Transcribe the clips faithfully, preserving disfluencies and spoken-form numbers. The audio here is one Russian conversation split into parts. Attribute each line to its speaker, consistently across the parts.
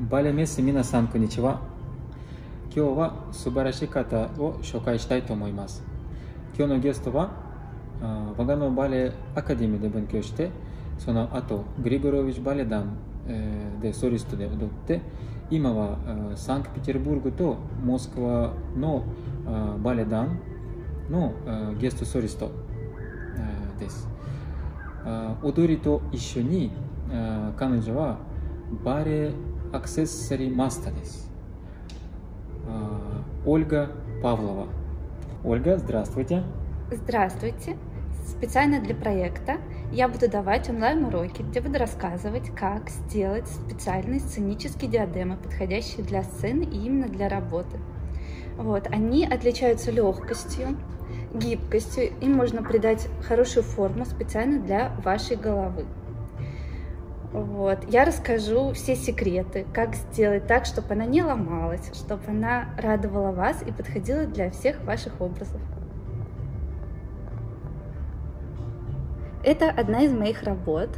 Speaker 1: バレメス皆さんこんにちは。今日は素晴らしい方を紹介したいと思います。今日のゲストは我がのバレエアカデミーで勉強して、その後グリゴロビッチバレエ団でソリストで踊って、今はサンクトペテルブルクとモスクワのバレエ団のゲストソリストです。踊りと一緒に彼女はバレエアクセサリーマスターです。Ольга Павлова. Ольга, здравствуйте.
Speaker 2: Здравствуйте. Специально для проекта я буду давать онлайн-уроки, где буду рассказывать, как сделать специальные сценические диадемы, подходящие для сцены и именно для работы. Вот. Они отличаются легкостью, гибкостью, им можно придать хорошую форму специально для вашей головы. Вот. Я расскажу все секреты, как сделать так, чтобы она не ломалась, чтобы она радовала вас и подходила для всех ваших образов. Это одна из моих работ.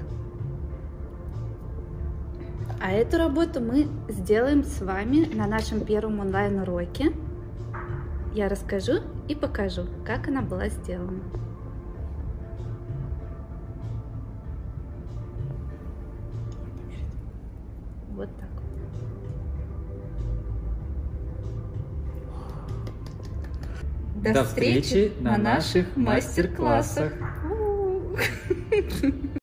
Speaker 2: А эту работу мы сделаем с вами на нашем первом онлайн-уроке. Я расскажу и покажу, как она была сделана. Вот так вот.
Speaker 1: До, До встречи на наших мастер-классах.